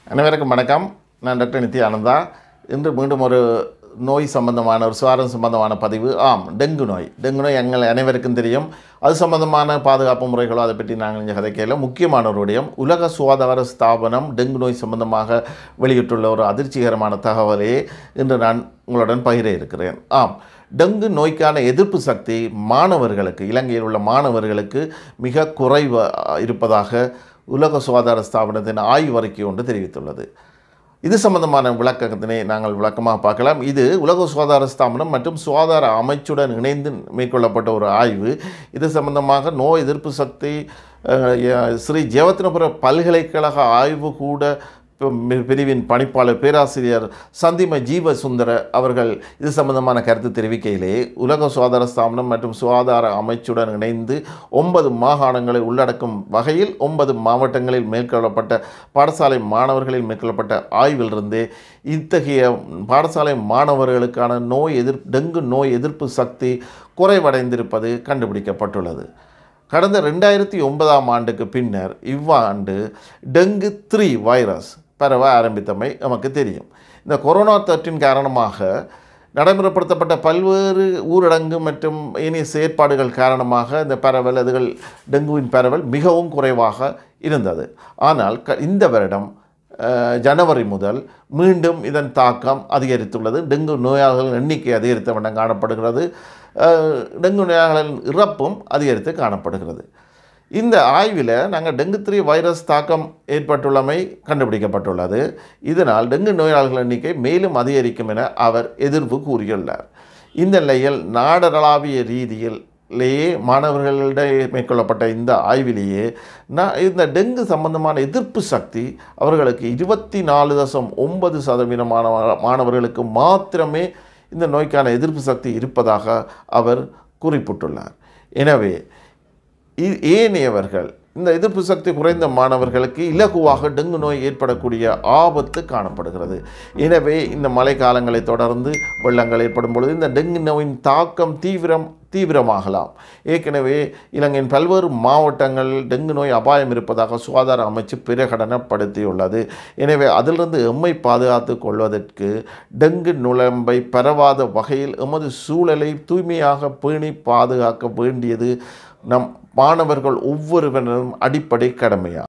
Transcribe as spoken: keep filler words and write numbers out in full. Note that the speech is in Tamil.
அனைவருக்கும் வணக்கம். நான் டாக்டர் நித்யா ஆனந்தா. இன்று மீண்டும் ஒரு நோய் சம்பந்தமான ஒரு சுவாரம் சம்பந்தமான பதிவு. ஆம், டெங்கு நோய். டெங்கு நோய் எங்கள் அனைவருக்கும் தெரியும். அது சம்பந்தமான பாதுகாப்பு முறைகளோ அதை பற்றி நாங்கள் இங்கே கதைக்கையில் முக்கியமான ஒரு விடயம், உலக சுகாதார ஸ்தாபனம் டெங்கு நோய் சம்பந்தமாக வெளியிட்டுள்ள ஒரு அதிர்ச்சிகரமான தகவலே இன்று நான் உங்களுடன் பகிர இருக்கிறேன். ஆம், டெங்கு நோய்க்கான எதிர்ப்பு சக்தி மாணவர்களுக்கு, இலங்கையில் உள்ள மாணவர்களுக்கு மிக குறைவு இருப்பதாக உலக சுகாதார ஸ்தாபனத்தின் ஆய்வறிக்கை ஒன்று தெரிவித்துள்ளது. இது சம்பந்தமான விளக்கத்தினை நாங்கள் விளக்கமாக பார்க்கலாம். இது உலக சுகாதார ஸ்தாபனம் மற்றும் சுகாதார அமைச்சுடன் இணைந்து மேற்கொள்ளப்பட்ட ஒரு ஆய்வு. இது சம்பந்தமாக நோய் எதிர்ப்பு சக்தி ஸ்ரீ ஜெயவர்தனபுர பல்கலைக்கழக ஆய்வு கூட பிரிவின் பணிப்பாளர் பேராசிரியர் சந்திம ஜீவ சுந்தர அவர்கள் இது சம்பந்தமான கருத்து தெரிவிக்கையிலே, உலக சுகாதார ஸ்தாபனம் மற்றும் சுகாதார அமைச்சுடன் இணைந்து ஒன்பது மாகாணங்களை உள்ளடக்கும் வகையில் ஒன்பது மாவட்டங்களில் மேற்கொள்ளப்பட்ட பாடசாலை மாணவர்களில் மேற்கொள்ளப்பட்ட ஆய்விலிருந்து இத்தகைய பாடசாலை மாணவர்களுக்கான நோய் எதிர்ப்பு டெங்கு நோய் எதிர்ப்பு சக்தி குறைவடைந்திருப்பது கண்டுபிடிக்கப்பட்டுள்ளது. கடந்த ரெண்டாயிரத்தி ஒன்பதாம் ஆண்டுக்கு பின்னர் இவ்வாண்டு டெங்கு த்ரீ வைரஸ் பரவ ஆரம்பித்தமை நமக்கு தெரியும். இந்த கொரோனா தொற்றின் காரணமாக நடைமுறைப்படுத்தப்பட்ட பல்வேறு ஊரடங்கு மற்றும் இனிய செயற்பாடுகள் காரணமாக இந்த பரவல் அதுகள் டெங்குவின் பரவல் மிகவும் குறைவாக இருந்தது. ஆனால் க இந்த வருடம் ஜனவரி முதல் மீண்டும் இதன் தாக்கம் அதிகரித்துள்ளது. டெங்கு நோயாளர்கள் எண்ணிக்கை அதிகரித்த வண்ணம் காணப்படுகிறது. டெங்கு நோயாளர்களின் இறப்பும் அதிகரித்து காணப்படுகிறது. இந்த ஆய்வில் நாங்கள் டெங்கு த்ரீ வைரஸ் தாக்கம் ஏற்பட்டுள்ளமை கண்டுபிடிக்கப்பட்டுள்ளது. இதனால் டெங்கு நோயாளர்கள் எண்ணிக்கை மேலும் அதிகரிக்கும் என அவர் எதிர்ப்பு கூறியுள்ளார். இந்த நிலையில் நாடளாவிய ரீதியில் லேயே மாணவர்களிடையே மேற்கொள்ளப்பட்ட இந்த ஆய்விலேயே நான் இந்த டெங்கு சம்பந்தமான எதிர்ப்பு சக்தி அவர்களுக்கு இருபத்தி நாலு தசம் ஒன்பது சதவீதமான மாணவர்களுக்கு மாத்திரமே இந்த நோய்க்கான எதிர்ப்பு சக்தி இருப்பதாக அவர் குறிப்பிட்டுள்ளார். எனவே ஏனையவர்கள் இந்த எதிர்ப்பு சக்தி குறைந்த மாணவர்களுக்கு இலகுவாக டெங்கு நோய் ஏற்படக்கூடிய ஆபத்து காணப்படுகிறது. எனவே இந்த மழை காலங்களை தொடர்ந்து வெள்ளங்கள் ஏற்படும் பொழுது இந்த டெங்கு நோயின் தாக்கம் தீவிரம் தீவிரமாகலாம். ஏற்கனவே இலங்கையின் பல்வேறு மாவட்டங்களில் டெங்கு நோய் அபாயம் இருப்பதாக சுகாதார அமைச்சு பிரகடனப்படுத்தியுள்ளது. எனவே அதிலிருந்து எம்மை பாதுகாத்து கொள்வதற்கு டெங்கு நுழம்பை பரவாத வகையில் எமது சூழலை தூய்மையாக பேணி பாதுகாக்க வேண்டியது நம் மாணவர்கள் ஒவ்வொருவரும் அடிப்படை கடமையாகும்.